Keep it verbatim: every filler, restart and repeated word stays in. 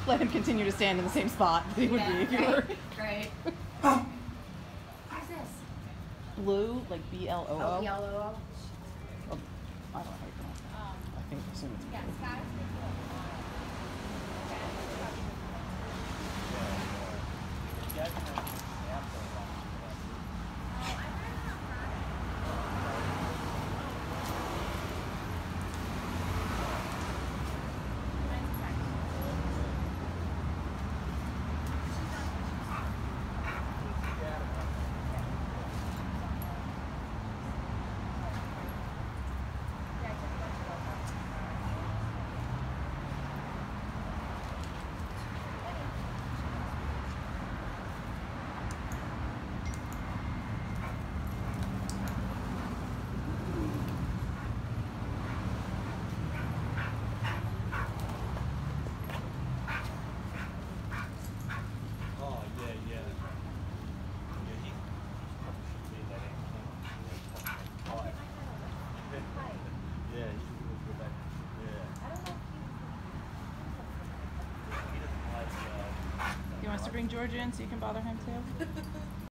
let him continue to stand in the same spot that he would Yeah, be if you right, were. right. What's this? Blue, like B L O O. Oh, yellow. Oh, I don't know how you pronounce that. Um, I think I assume it's yeah, blue. Sky. You want us to bring George in so you can bother him too?